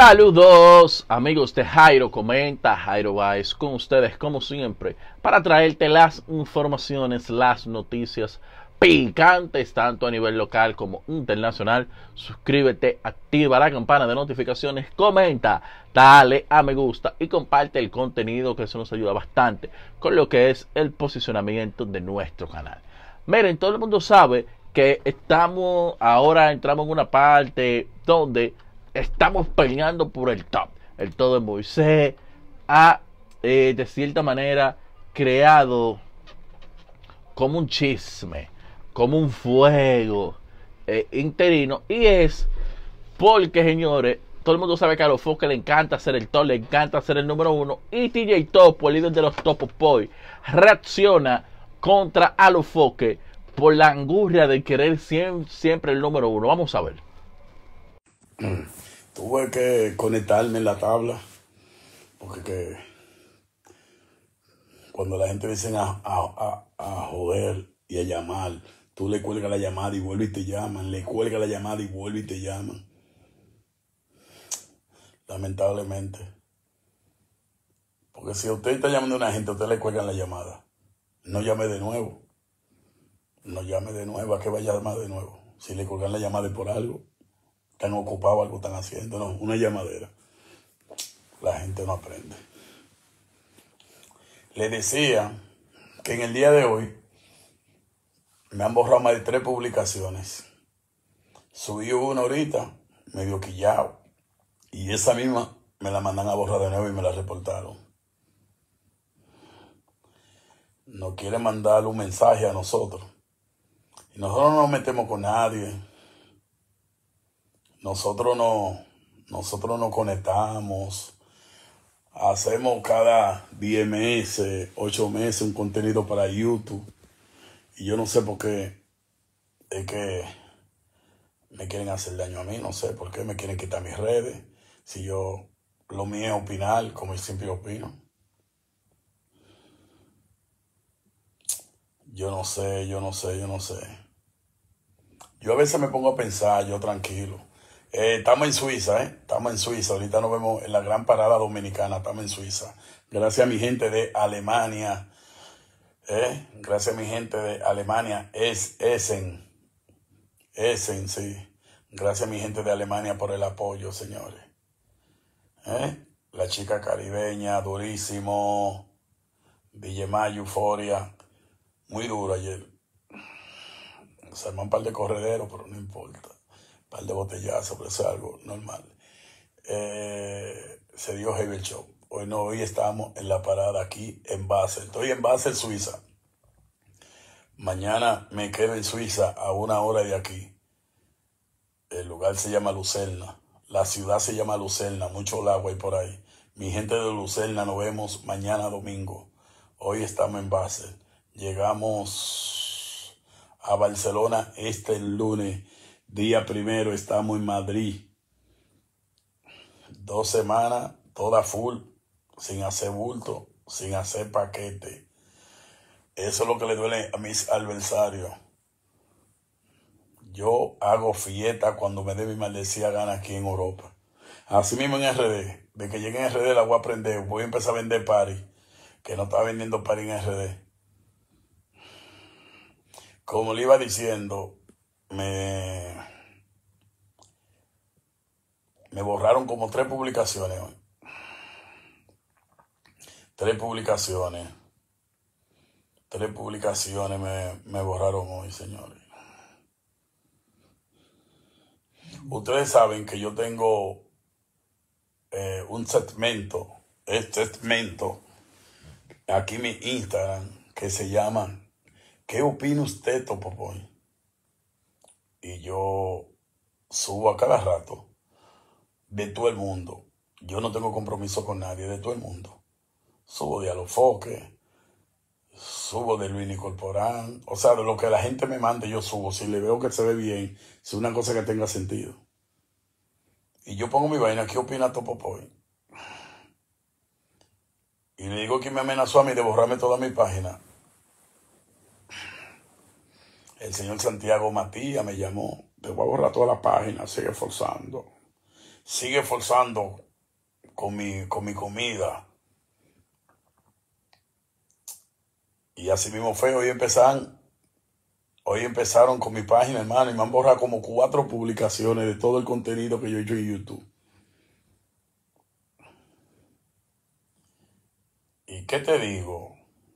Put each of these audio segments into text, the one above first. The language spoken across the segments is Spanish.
Saludos amigos de Jairo Comenta, Jairo Baez con ustedes como siempre para traerte las informaciones, las noticias picantes tanto a nivel local como internacional. Suscríbete, activa la campana de notificaciones, comenta, dale a me gusta y comparte el contenido, que eso nos ayuda bastante con lo que es el posicionamiento de nuestro canal. Miren, todo el mundo sabe que entramos en una parte donde estamos peleando por el top de Moisés ha de cierta manera creado como un chisme, como un fuego interino, y es porque, señores, todo el mundo sabe que a los Foques le encanta ser el top, le encanta ser el número uno, y TJ Topo, el líder de los Topo Boy, reacciona contra a los Foques por la angurria de querer siempre el número uno. Vamos a ver. Tuve que conectarme en la tabla, porque cuando la gente dice a joder y a llamar, tú le cuelgas la llamada y vuelve y te llaman, le cuelgas la llamada y vuelve y te llaman. Lamentablemente. Porque si usted está llamando a una gente, usted le cuelgan la llamada. No llame de nuevo. No llame de nuevo. ¿A qué va a llamar de nuevo? Si le cuelgan la llamada es por algo. Están ocupados, algo están haciendo. No, una llamadera. La gente no aprende. Le decía que en el día de hoy me han borrado más de 3 publicaciones. Subí una ahorita, medio quillado. Y esa misma me la mandan a borrar de nuevo y me la reportaron. Nos quieren mandar un mensaje a nosotros. Y nosotros no nos metemos con nadie. Nosotros nos conectamos. Hacemos cada 10 meses, 8 meses un contenido para YouTube. Y yo no sé por qué es que me quieren hacer daño a mí. No sé por qué me quieren quitar mis redes. Si yo, lo mío es opinar, como yo siempre opino. Yo no sé. Yo a veces me pongo a pensar, yo tranquilo. Estamos en Suiza, estamos en Suiza. Ahorita nos vemos en la gran parada dominicana. Estamos en Suiza. Gracias a mi gente de Alemania. Gracias a mi gente de Alemania. Essen, sí. Gracias a mi gente de Alemania por el apoyo, señores. La chica caribeña, durísimo. Villemar, Euforia. Muy duro ayer. Se armó un par de correderos, pero no importa. Un par de botellazos, pero eso es algo normal. Se dio heavy el show. Hoy estamos en la parada aquí en Basel. Estoy en Basel, Suiza. Mañana me quedo en Suiza a 1 hora de aquí. El lugar se llama Lucerna. La ciudad se llama Lucerna. Mucho agua hay por ahí. Mi gente de Lucerna, nos vemos mañana domingo. Hoy estamos en Basel. Llegamos a Barcelona el lunes. Día 1 estamos en Madrid. 2 semanas, toda full, sin hacer bulto, sin hacer paquete. Eso es lo que le duele a mis adversarios. Yo hago fiesta cuando me dé mi maldecida gana aquí en Europa. Así mismo en RD. De que llegue en RD la voy a aprender. Voy a empezar a vender party. Que no estaba vendiendo party en RD. Como le iba diciendo, me borraron como 3 publicaciones hoy. 3 publicaciones. 3 publicaciones me borraron hoy, señores. Ustedes saben que yo tengo un segmento aquí en mi Instagram que se llama ¿Qué opina usted, Topo Boy? Y yo subo a cada rato de todo el mundo. Yo no tengo compromiso con nadie, de todo el mundo. Subo de Alofoque, subo de Luis Corporán. O sea, de lo que la gente me mande yo subo. Si le veo que se ve bien, si es una cosa que tenga sentido. Y yo pongo mi vaina, ¿qué opina Topo Boy? Y le digo que me amenazó a mí de borrarme toda mi página. El señor Santiago Matías me llamó. Te voy a borrar toda la página, sigue forzando. sigue forzando con mi comida. Y así mismo fue, hoy empezaron con mi página, hermano, y me han borrado como 4 publicaciones de todo el contenido que yo he hecho en YouTube. ¿Y qué te digo?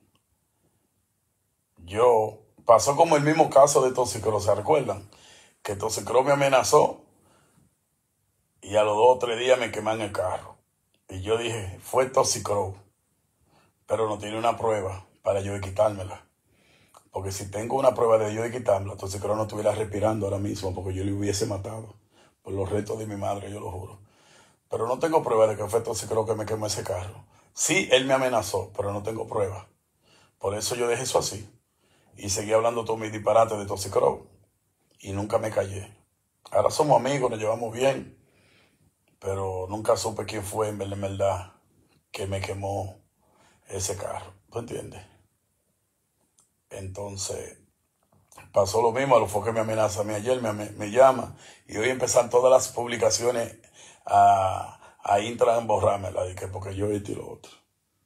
Pasó como el mismo caso de Toxicro, ¿se recuerdan? Que Toxicro me amenazó y a los 2 o 3 días me queman el carro. Y yo dije, fue Toxicro, pero no tiene una prueba para yo quitármela. Porque si tengo una prueba de yo de quitármela, Toxicro no estuviera respirando ahora mismo porque yo le hubiese matado. Por los restos de mi madre, yo lo juro. Pero no tengo prueba de que fue Toxicro que me quemó ese carro. Sí, él me amenazó, pero no tengo prueba. Por eso yo dejé eso así. Y seguí hablando todo mi disparate de Toxicro. Y nunca me callé. Ahora somos amigos, nos llevamos bien. Pero nunca supe quién fue en verdad que me quemó ese carro. ¿Tú entiendes? Entonces, pasó lo mismo. A lo fue que me amenaza a mí ayer, me llama. Y hoy empiezan todas las publicaciones a Intran borrármela. Porque yo esto y lo otro.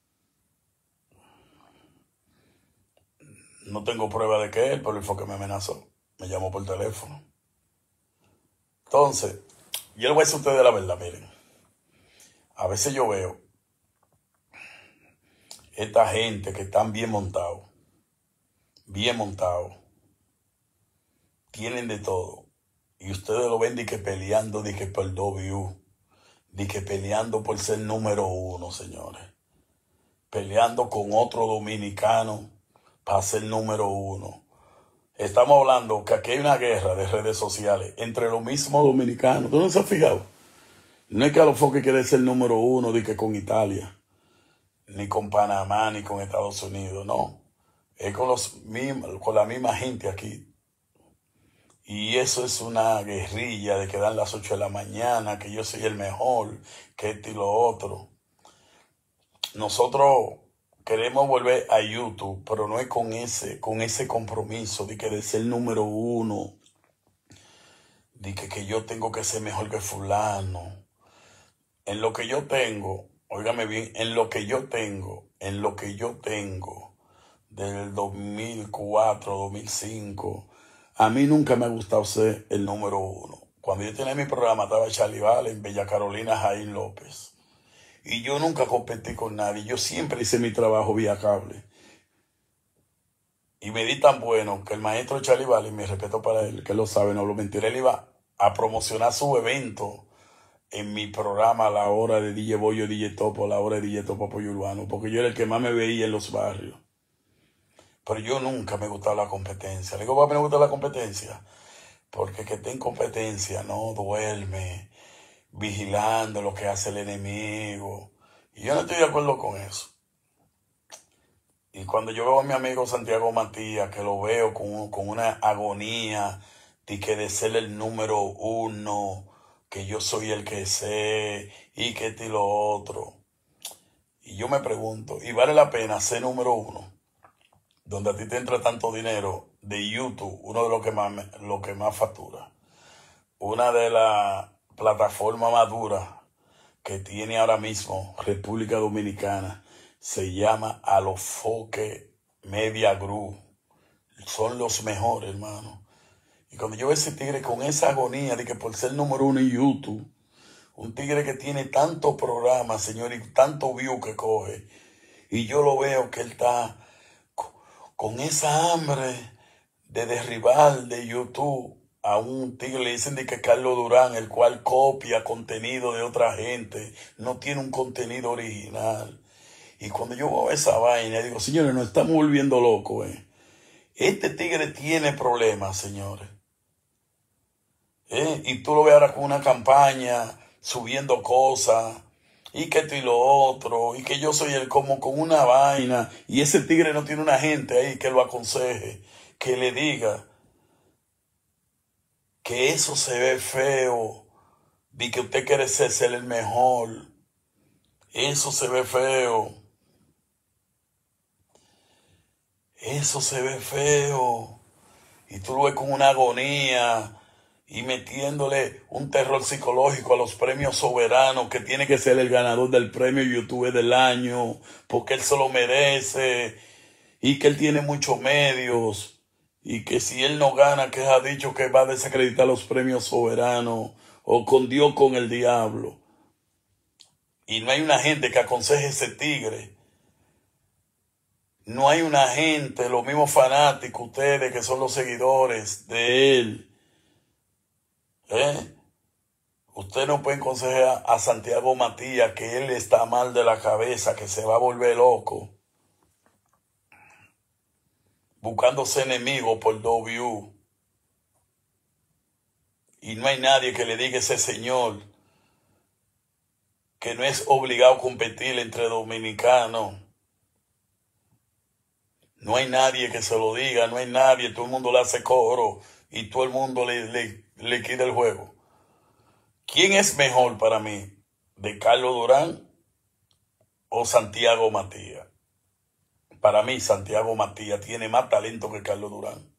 No tengo prueba de que él, pero él fue que me amenazó. Me llamó por teléfono. Entonces, yo le voy a decir a ustedes la verdad, miren. A veces yo veo esta gente que están bien montados, tienen de todo. Y ustedes lo ven de que peleando, de que por W, de que peleando por ser número 1, señores. Peleando con otro dominicano para ser número 1. Estamos hablando que aquí hay una guerra de redes sociales entre los mismos dominicanos. ¿Tú no se has fijado? No es que a los foques quiere ser número 1 de que con Italia, ni con Panamá, ni con Estados Unidos, no. Es con la misma gente aquí. Y eso es una guerrilla de que dan las 8 de la mañana, que yo soy el mejor, que esto y lo otro. Nosotros queremos volver a YouTube, pero no es con ese compromiso de que de ser número 1, de que yo tengo que ser mejor que fulano. En lo que yo tengo, óigame bien, en lo que yo tengo del 2004, 2005, a mí nunca me ha gustado ser el número 1. Cuando yo tenía mi programa estaba Charlie Valen, Bella Carolina, Jair López. Y yo nunca competí con nadie. Yo siempre hice mi trabajo vía cable. Y me di tan bueno que el maestro Charlie Valen, mi respeto para él, que él lo sabe, no lo mentiré, él iba a promocionar su evento en mi programa a la hora de DJ Bollo, DJ Topo, a la hora de DJ Topo Apoyo Urbano, porque yo era el que más me veía en los barrios. Pero yo nunca me gustaba la competencia. Le digo, ¿por qué me gusta la competencia? Porque que esté en competencia no duerme, vigilando lo que hace el enemigo. Y yo no estoy de acuerdo con eso. Y cuando yo veo a mi amigo Santiago Matías, que lo veo con una agonía de ser el número 1, que yo soy el que sé, y que esto y lo otro. Y yo me pregunto, ¿y vale la pena ser número 1? Donde a ti te entra tanto dinero de YouTube, uno de lo que más factura. Una de las plataformas más duras que tiene ahora mismo República Dominicana se llama Alofoque Media Group. Son los mejores, hermano. Y cuando yo veo ese tigre con esa agonía de que por ser número 1 en YouTube, un tigre que tiene tantos programas, señor, y tanto view que coge, y yo lo veo que él está con esa hambre de derribar de YouTube a un tigre, le dicen de que Carlos Durán, el cual copia contenido de otra gente, no tiene un contenido original. Y cuando yo veo esa vaina, digo, señores, nos estamos volviendo locos, Este tigre tiene problemas, señores. Y tú lo ves ahora con una campaña, subiendo cosas, y que esto y lo otro, y que yo soy el como con una vaina, y ese tigre no tiene una gente ahí que lo aconseje, que le diga que eso se ve feo, de que usted quiere ser el mejor. Eso se ve feo. Eso se ve feo. Y tú lo ves con una agonía. y metiéndole un terror psicológico a los premios soberanos, que tiene que ser el ganador del premio YouTube del año, porque él se lo merece, y que él tiene muchos medios, y que si él no gana, que ha dicho que va a desacreditar los premios soberanos, o con Dios con el diablo. Y no hay una gente que aconseje ese tigre. No hay una gente, los mismos fanáticos, ustedes que son los seguidores de él. Usted no puede aconsejar a Santiago Matías que él está mal de la cabeza, que se va a volver loco, buscándose enemigos por 2 views. Y no hay nadie que le diga a ese señor que no es obligado a competir entre dominicanos. No hay nadie que se lo diga, no hay nadie, todo el mundo le hace coro y todo el mundo le quita el juego. ¿Quién es mejor para mí? ¿De Carlos Durán o Santiago Matías? Para mí, Santiago Matías tiene más talento que Carlos Durán.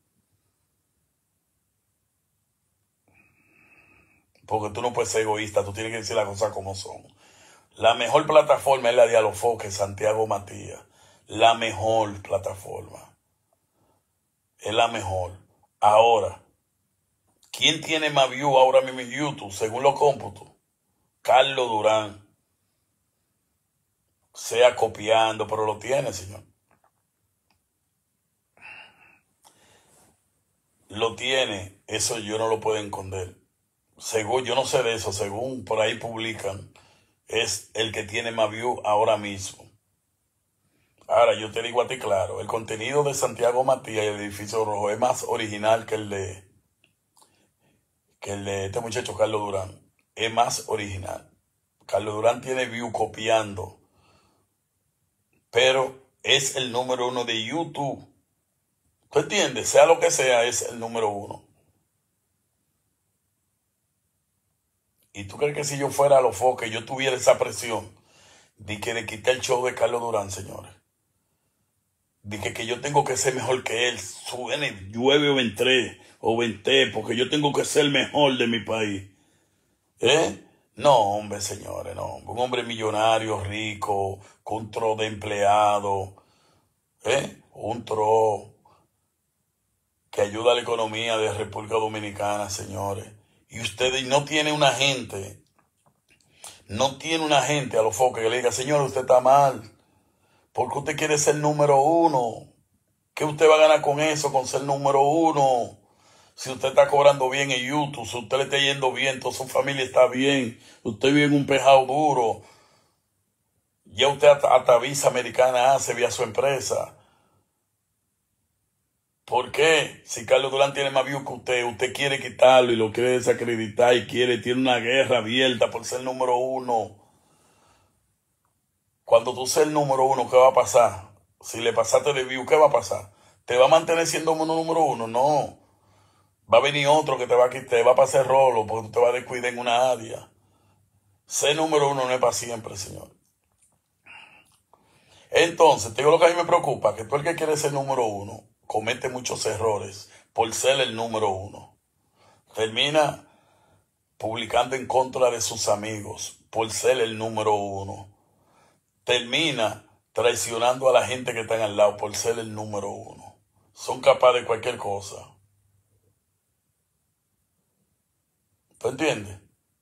Porque tú no puedes ser egoísta, tú tienes que decir las cosas como son. La mejor plataforma es la de Alofoque, Santiago Matías. La mejor plataforma. Es la mejor. Ahora, ¿quién tiene más views ahora mismo en YouTube, según los cómputos? Carlos Durán. Sea copiando, pero lo tiene, señor. Lo tiene. Eso yo no lo puedo esconder. Según, yo no sé de eso, según por ahí publican, es el que tiene más views ahora mismo. Ahora, yo te digo a ti claro, el contenido de Santiago Matías y el Edificio Rojo es más original que el de este muchacho Carlos Durán. Es más original. Carlos Durán tiene views copiando, pero es el número 1 de YouTube. ¿Tú entiendes? Sea lo que sea, es el número 1. ¿Y tú crees que si yo fuera a los foques, yo tuviera esa presión de que le quité el show de Carlos Durán, señores? De que yo tengo que ser mejor que él, suene, llueve o venté, porque yo tengo que ser el mejor de mi país. No, hombre, señores, no. Un hombre millonario, rico, con un tro de empleado, un tro que ayuda a la economía de República Dominicana, señores. Y ustedes no tienen una gente, a los foques que le diga, señor, usted está mal, porque usted quiere ser número 1. ¿Qué usted va a ganar con eso, con ser número 1? Si usted está cobrando bien en YouTube, si usted le está yendo bien, toda su familia está bien, usted vive en un pejado duro, ya usted hasta visa americana hace vía su empresa. ¿Por qué? Si Carlos Durán tiene más views que usted quiere quitarlo y lo quiere desacreditar y tiene una guerra abierta por ser número 1. Cuando tú seas el número 1, ¿qué va a pasar? Si le pasaste de view, ¿qué va a pasar? ¿Te va a mantener siendo número 1? No. Va a venir otro que te va a quitar, te va a pasar rolo porque tú te vas a descuidar en una área. Ser número 1 no es para siempre, señor. Entonces, te digo lo que a mí me preocupa, que tú el que quiere ser número 1 comete muchos errores por ser el número 1. Termina publicando en contra de sus amigos por ser el número 1. Termina traicionando a la gente que está al lado por ser el número 1. Son capaces de cualquier cosa. ¿Tú entiendes?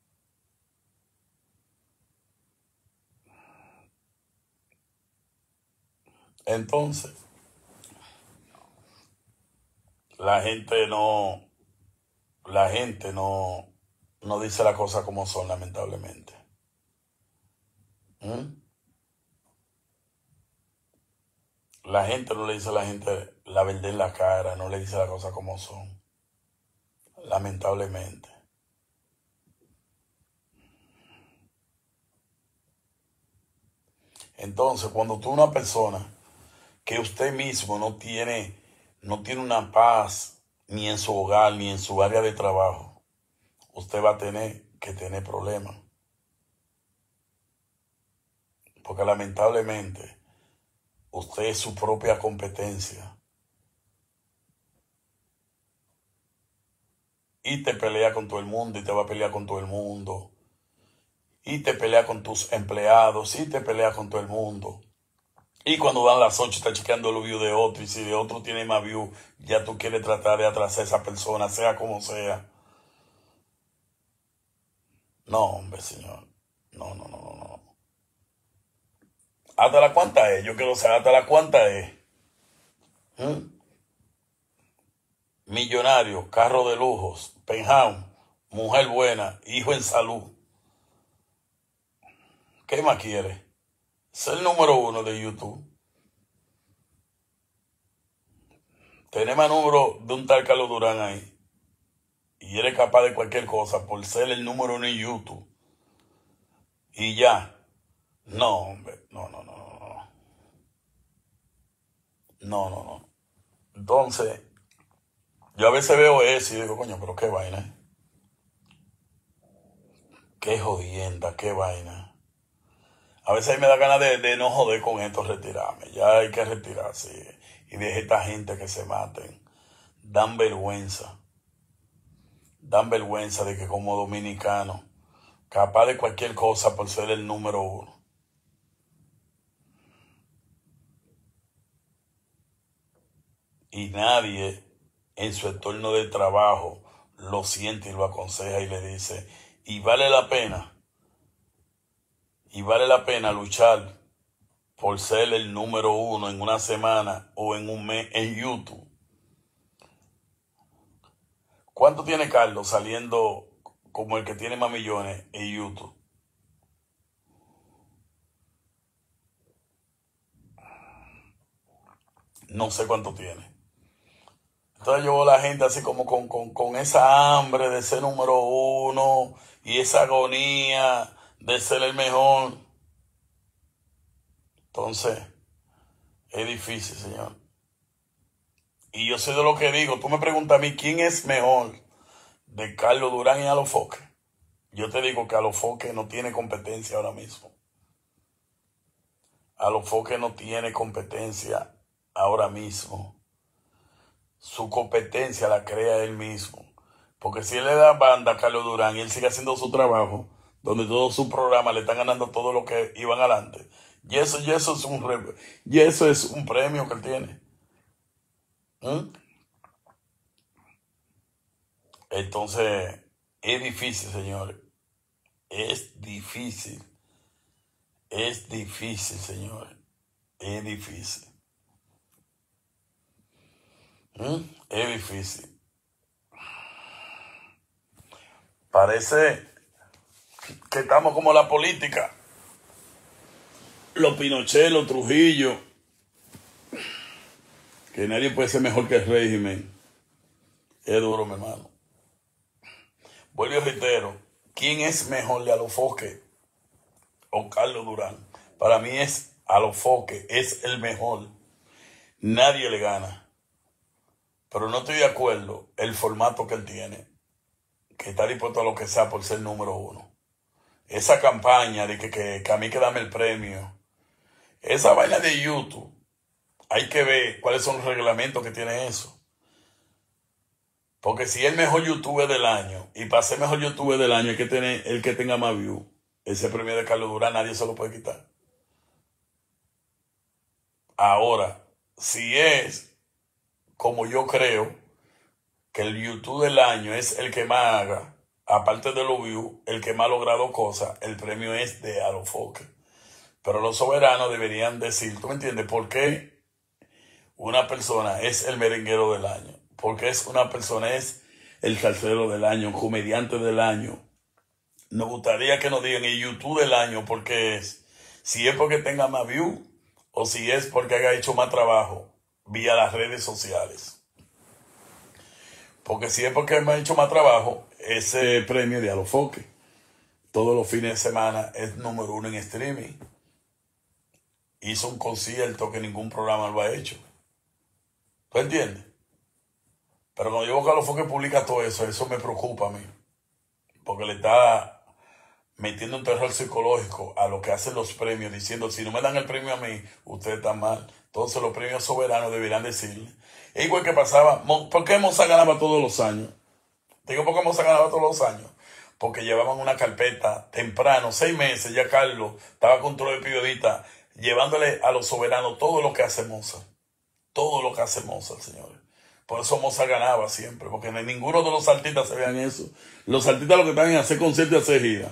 Entonces, la gente no dice las cosas como son, lamentablemente. La gente no le dice a la gente la verdad en la cara, no le dice las cosas como son, lamentablemente. Entonces, cuando tú una persona que usted mismo no tiene una paz ni en su hogar ni en su área de trabajo, usted va a tener que tener problemas. Porque lamentablemente usted es su propia competencia. y te pelea con todo el mundo y te va a pelear con todo el mundo. Y te pelea con tus empleados y te pelea con todo el mundo. Y cuando dan las 8 está chequeando los views de otro. Y si de otro tiene más views, ya tú quieres tratar de atrasar a esa persona, sea como sea. No, hombre, señor. No, no, no, no, no. ¿Hasta la cuánta es? Yo quiero saber hasta la cuánta es. Millonario, carro de lujos, penthouse, mujer buena, hijo en salud. ¿Qué más quiere? Ser el número 1 de YouTube. Tenemos número de un tal Carlos Durán ahí. Y eres capaz de cualquier cosa por ser el número 1 en YouTube. Y ya. No, hombre. No, no, no, no, no. No, no, no. Entonces, yo a veces veo eso y digo, coño, pero qué vaina. Qué jodienda, qué vaina. A veces ahí me da ganas de no joder con esto, retirarme. Ya hay que retirarse. Y de esta gente que se maten. Dan vergüenza. Dan vergüenza de que como dominicano, capaz de cualquier cosa por ser el número 1. Y nadie en su entorno de trabajo lo siente y lo aconseja y le dice, y vale la pena luchar por ser el número 1 en una semana o en un mes en YouTube. ¿Cuánto tiene Carlos saliendo como el que tiene más millones en YouTube? No sé cuánto tiene. Entonces yo veo a la gente así como con esa hambre de ser número 1 y esa agonía de ser el mejor. Entonces, es difícil, señor. Y yo sé de lo que digo. Tú me preguntas a mí, ¿quién es mejor de Carlos Durán y Alofoque? Yo te digo que Alofoque no tiene competencia ahora mismo. Alofoque no tiene competencia ahora mismo. Su competencia la crea él mismo. Porque si él le da banda a Carlos Durán y él sigue haciendo su trabajo, donde todos sus programas le están ganando todo lo que iban adelante, y eso es un premio que él tiene. Entonces, es difícil, señores. Es difícil. Es difícil, señores. Es difícil. Es difícil. Parece que estamos como la política. Los Pinochet, los Trujillo. Que nadie puede ser mejor que el régimen. Es duro, mi hermano. Vuelvo y reitero. ¿Quién es mejor de Alofoque o Carlos Durán? Para mí es Alofoque. Es el mejor. Nadie le gana. Pero no estoy de acuerdo el formato que él tiene. Que está dispuesto a lo que sea por ser número 1. Esa campaña de que a mí que dame el premio. Esa vaina de YouTube. Hay que ver cuáles son los reglamentos que tiene eso. Porque si es el mejor youtuber del año, y para ser mejor youtuber del año hay que tener el que tenga más views, ese premio de Carlos Durán nadie se lo puede quitar. Ahora, si es como yo creo que el YouTube del año es el que más haga, aparte de los views, el que más ha logrado cosas, el premio es de Alofoque. Pero los soberanos deberían decir, ¿tú me entiendes? ¿Por qué una persona es el merenguero del año? Porque una persona es el salsero del año, comediante del año. Nos gustaría que nos digan el YouTube del año por qué es. Si es porque tenga más views o si es porque haya hecho más trabajo vía las redes sociales. Porque si es porque me ha hecho más trabajo, ese premio de Alofoque todos los fines de semana es número 1 en streaming. Hizo un concierto que ningún programa lo ha hecho. ¿Tú entiendes? Pero cuando yo veo que Alofoque publica todo eso, eso me preocupa a mí. Porque le está metiendo un terror psicológico a lo que hacen los premios, diciendo, si no me dan el premio a mí, ustedes están mal. Entonces los premios soberanos deberían decirle. Es igual que pasaba, ¿por qué Mozart ganaba todos los años? Digo porque hemos ganado todos los años. Porque llevaban una carpeta temprano, 6 meses, ya Carlos estaba con todo el periodista, llevándole a los soberanos todo lo que hace Mozart. Todo lo que hace Mozart, señores. Por eso Mozart ganaba siempre, porque en ninguno de los artistas se vean eso. Los artistas lo que están en hacer conciertos y hacer gira.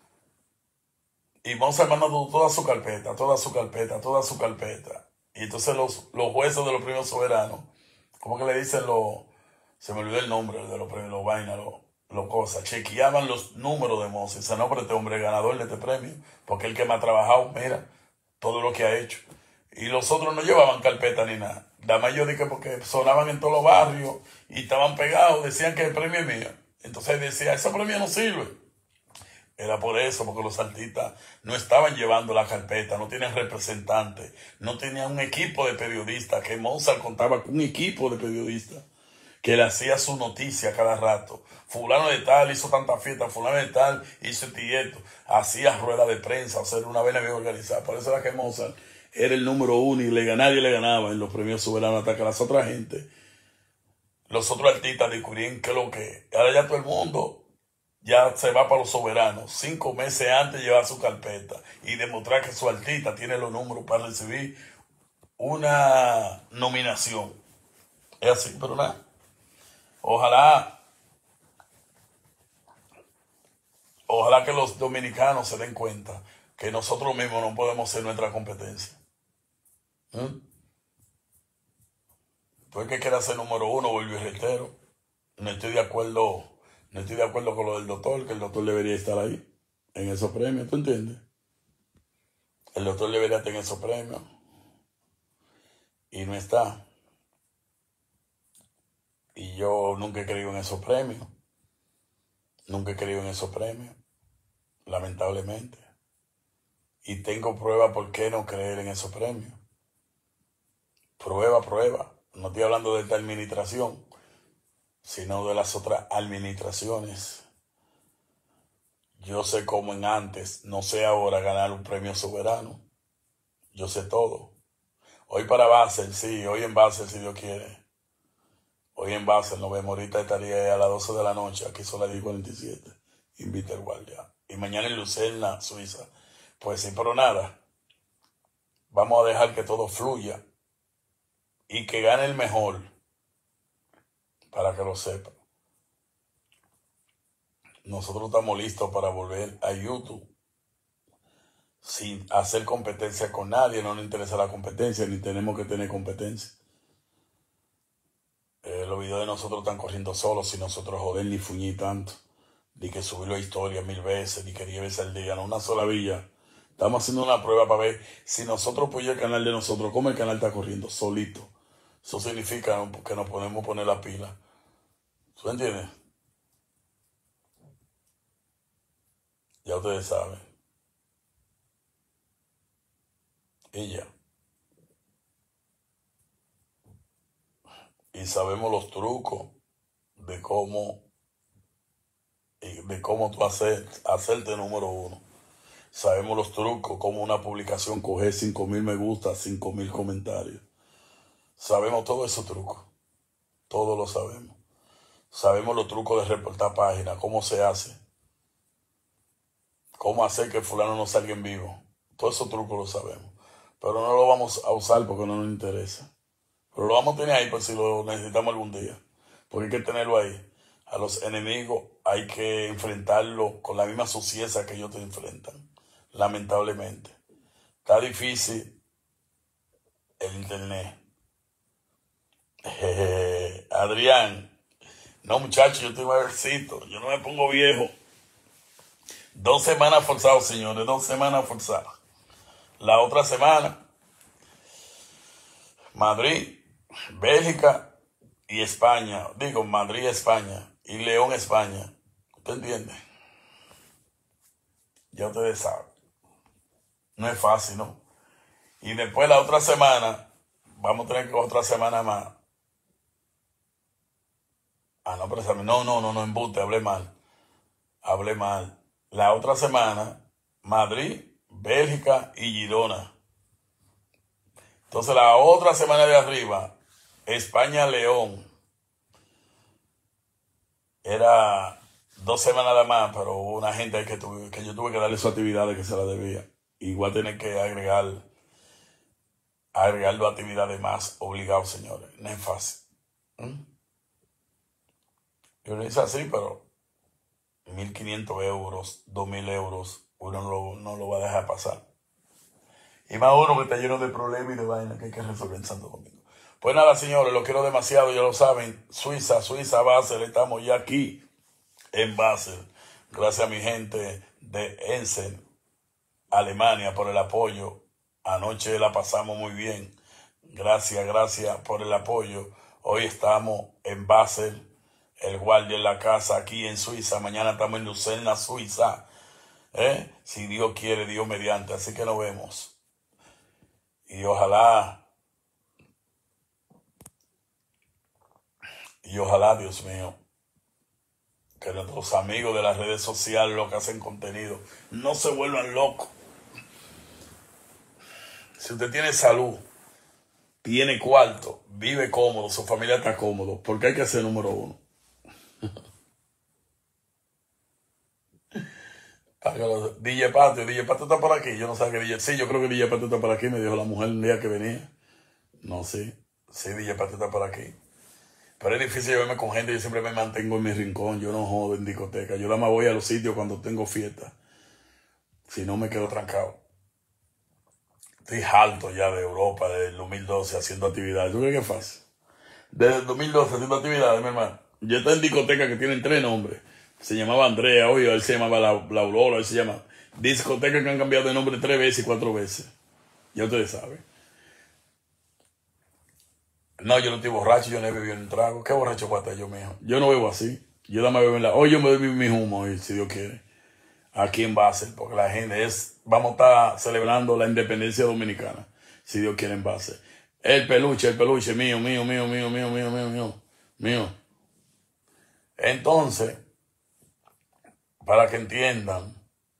Y Mozart mandando toda su carpeta, toda su carpeta, toda su carpeta. Y entonces los jueces de los premios soberanos, ¿cómo que le dicen se me olvidó el nombre de los premios, los vainas, los cosas, chequeaban los números de Mozart. Dicen, no, pero este hombre es ganador de este premio, porque el que más ha trabajado, mira, todo lo que ha hecho. Y los otros no llevaban carpeta ni nada. La mayoría porque sonaban en todos los barrios y estaban pegados, decían que el premio es mío. Entonces decía, ese premio no sirve. Era por eso, porque los artistas no estaban llevando la carpeta, no tenían representantes, no tenían un equipo de periodistas, que Mozart contaba con un equipo de periodistas que le hacía su noticia cada rato. Fulano de tal hizo tanta fiesta, fulano de tal hizo esto, hacía rueda de prensa, o sea, era una vaina bien organizada. Por eso era que Mozart era el número uno y nadie le ganaba en los premios soberanos, hasta que las otras gente, los otros artistas descubrían que lo que ahora ya todo el mundo ya se va para los soberanos, 5 meses antes de llevar su carpeta y demostrar que su artista tiene los números para recibir una nominación. Es así, pero nada. Ojalá que los dominicanos se den cuenta que nosotros mismos no podemos ser nuestra competencia. Tú el que quiera ser número uno, vuelvo y reitero. No estoy de acuerdo con lo del doctor, que el doctor debería estar ahí, en esos premios, ¿tú entiendes? El doctor debería estar en esos premios. Y no está. Y yo nunca he creído en esos premios. Nunca he creído en esos premios. Lamentablemente. Y tengo prueba por qué no creer en esos premios. Prueba. No estoy hablando de esta administración, sino de las otras administraciones. Yo sé cómo en antes, no sé ahora ganar un premio soberano. Yo sé todo. Hoy para Basel, sí, hoy en Basel, si Dios quiere. Hoy en Basel nos vemos, ahorita estaría a las 12 de la noche, aquí son las 10:47, invita el guardia. Y mañana en Lucerna, Suiza. Pues sí, pero nada, vamos a dejar que todo fluya y que gane el mejor, para que lo sepa. Nosotros estamos listos para volver a YouTube sin hacer competencia con nadie. No nos interesa la competencia, ni tenemos que tener competencia. Los videos de nosotros están corriendo solos, sin nosotros joder ni fuñir tanto, ni que subirlo a historia 1000 veces, ni que 10 veces al día, no, una sola villa. Estamos haciendo una prueba para ver si nosotros apoyamos el canal de nosotros, cómo el canal está corriendo solito. Eso significa que nos podemos poner la pila. ¿Tú entiendes? Ya ustedes saben. Y ya. Y sabemos los trucos de cómo tú hacerte número uno. Sabemos los trucos, cómo una publicación coge 5,000 me gusta, 5,000 comentarios. Sabemos todos esos trucos. Todos lo sabemos. Sabemos los trucos de reportar páginas, cómo se hace. Cómo hacer que fulano no salga en vivo. Todos esos trucos los sabemos. Pero no lo vamos a usar porque no nos interesa. Pero lo vamos a tener ahí por si lo necesitamos algún día. Porque hay que tenerlo ahí. A los enemigos hay que enfrentarlos con la misma suciedad que ellos te enfrentan. Lamentablemente. Está difícil el internet. Adrián. No, muchachos, yo estoy mayorcito. Yo no me pongo viejo. 2 semanas forzados, señores. 2 semanas forzadas. La otra semana, Madrid, Bélgica y España. Digo, Madrid, España. Y León, España. ¿Usted entiende? Ya ustedes saben. No es fácil, ¿no? Y después la otra semana, vamos a tener que otra semana más. No, pero no, embuste, hablé mal. La otra semana, Madrid, Bélgica y Girona. Entonces la otra semana de arriba, España, León. Era 2 semanas nada más, pero hubo una gente que yo tuve que darle su actividad de que se la debía. Igual tener que agregar 2 actividades más obligados, señores. No es fácil. Yo lo hice así, pero 1.500 euros, 2.000 euros, uno no lo va a dejar pasar. Y más uno que está lleno de problemas y de vainas que hay que resolver en Santo Domingo. Pues nada, señores, lo quiero demasiado, ya lo saben. Suiza, Basel, estamos ya aquí en Basel. Gracias a mi gente de Essen, Alemania, por el apoyo. Anoche la pasamos muy bien. Gracias por el apoyo. Hoy estamos en Basel, el guardia en la casa aquí en Suiza. Mañana estamos en Lucerna, Suiza. Si Dios quiere, Dios mediante. Así que nos vemos. Y ojalá, Dios mío, que nuestros amigos de las redes sociales, los que hacen contenido, no se vuelvan locos. Si usted tiene salud, tiene cuarto, vive cómodo, su familia está cómodo, porque hay que ser número uno. DJ Patio está por aquí. Yo no sé que DJ. Sí, yo creo que DJ Patio está por aquí. Me dijo la mujer un día que venía. No, sí. Sí, DJ Patio está por aquí. Pero es difícil verme con gente. Yo siempre me mantengo en mi rincón. Yo no jodo en discoteca. Yo nada más voy a los sitios cuando tengo fiesta. Si no, me quedo trancado. Estoy harto ya de Europa, desde el 2012 haciendo actividades. ¿Tú crees que es fácil? Desde el 2012 haciendo actividades, mi hermano. Yo estoy en discotecas que tienen 3 nombres. Se llamaba Andrea, hoy él se llamaba la Aurora, él se llama. Discotecas que han cambiado de nombre 3 veces y 4 veces. Ya ustedes saben. No, yo no estoy borracho, yo no he bebido un trago. ¿Qué borracho puedo estar yo, mijo? Yo no bebo así. Yo nada más bebo en la... Hoy yo me doy mi humo, hoy, si Dios quiere. Aquí en Basel, porque la gente es... Vamos a estar celebrando la independencia dominicana, si Dios quiere, en Basel. El peluche, mío. Entonces, para que entiendan,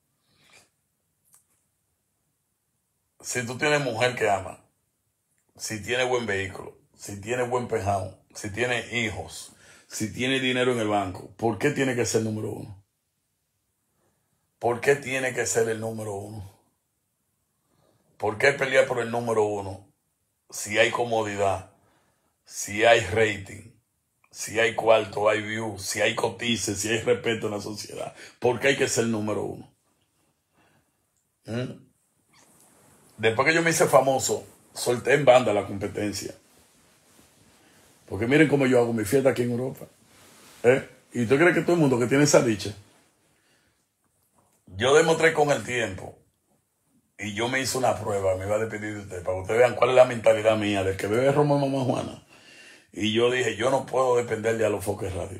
si tú tienes mujer que ama, si tienes buen vehículo, si tienes buen pejado, si tienes hijos, si tienes dinero en el banco, ¿por qué tiene que ser el número uno? ¿Por qué tiene que ser el número uno? ¿Por qué pelear por el número uno si hay comodidad, si hay rating, si hay cuarto, hay view, si hay cotices, si hay respeto en la sociedad? ¿Por qué hay que ser el número uno? Después que yo me hice famoso, solté en banda la competencia. Porque miren cómo yo hago mi fiesta aquí en Europa. ¿Y usted cree que todo el mundo que tiene esa dicha? Yo demostré con el tiempo, y yo me hice una prueba, me iba a despedir de usted, para que ustedes vean cuál es la mentalidad mía, del que bebe Roma Mamá Juana. Y yo dije, yo no puedo depender de Alofoque Radio.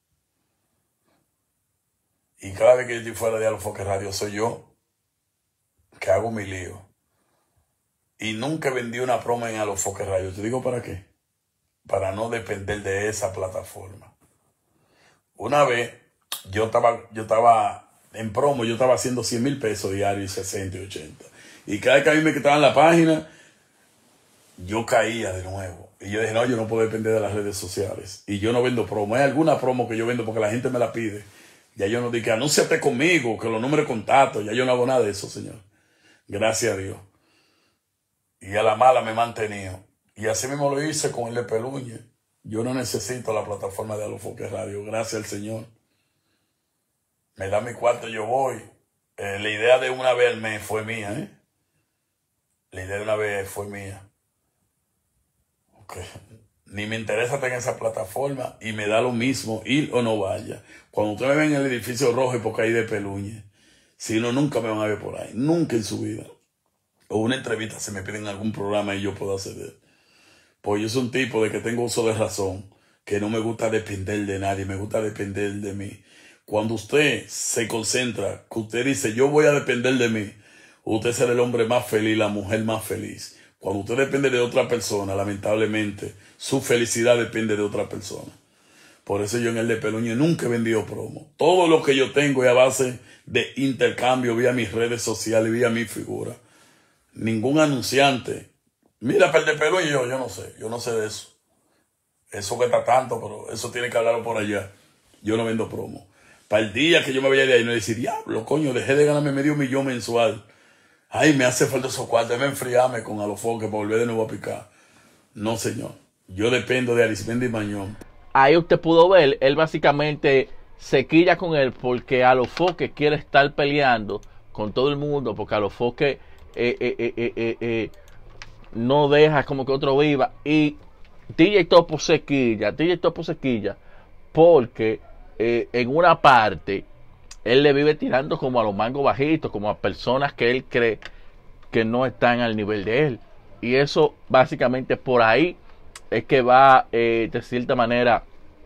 Y cada vez que yo estoy fuera de Alofoque Radio, soy yo que hago mi lío. Y nunca vendí una promo en Alofoque Radio. Te digo para qué. Para no depender de esa plataforma. Una vez, yo estaba en promo, yo estaba haciendo 100,000 pesos diarios, 60 y 80. Y cada vez que a mí me quitaban la página, yo caía de nuevo. Y yo dije, no, yo no puedo depender de las redes sociales. Y yo no vendo promo. Hay alguna promo que yo vendo porque la gente me la pide. Ya yo no digo, anúnciate conmigo, que los números de contacto. Ya yo no hago nada de eso, señor. Gracias a Dios. Y a la mala me he mantenido. Y así mismo lo hice con el de Peluñe. Yo no necesito la plataforma de Alofoque Radio. Gracias al Señor. Me da mi cuarto, yo voy. La idea de una vez al mes fue mía, La idea de una vez fue mía. Okay. Ni me interesa tener esa plataforma y me da lo mismo ir o no vaya. Cuando ustedes me ven en el edificio rojo es porque hay de Peluñe. Si no, nunca me van a ver por ahí. Nunca en su vida. O una entrevista se me piden en algún programa y yo puedo acceder. Pues yo soy un tipo de que tengo uso de razón, que no me gusta depender de nadie, me gusta depender de mí. Cuando usted se concentra, que usted dice, yo voy a depender de mí, usted será el hombre más feliz, la mujer más feliz. Cuando usted depende de otra persona, lamentablemente, su felicidad depende de otra persona. Por eso yo en el de Peluñe nunca he vendido promo. Todo lo que yo tengo es a base de intercambio vía mis redes sociales, vía mi figura. Ningún anunciante. Mira, el de Peluñe, yo no sé de eso. Eso que está tanto, pero eso tiene que hablarlo por allá. yo no vendo promo. Para el día que yo me vaya de ahí, no decir, diablo, coño, dejé de ganarme $500,000 mensual. Ay, me hace falta esos cuartos, déjame enfriarme con Alofoque para volver de nuevo a picar. No, señor. Yo dependo de Arismendi Mañón. Ahí usted pudo ver, él básicamente se quilla con él porque Alofoque quiere estar peleando con todo el mundo, porque Alofoque no deja como que otro viva. Y DJ Topo se quilla porque en una parte él le vive tirando como a los mangos bajitos, como a personas que él cree que no están al nivel de él. Y eso básicamente por ahí es que va de cierta manera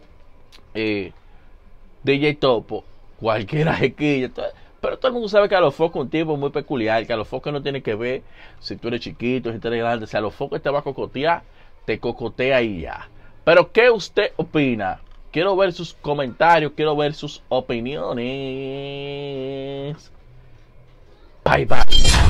DJ Topo, cualquiera jequilla. Pero todo el mundo sabe que Alofoque es un tipo muy peculiar, que Alofoque no tiene que ver si tú eres chiquito, si tú eres grande. Si Alofoque te va a cocotear, te cocotea y ya. Pero ¿qué usted opina? Quiero ver sus comentarios, quiero ver sus opiniones. Bye bye.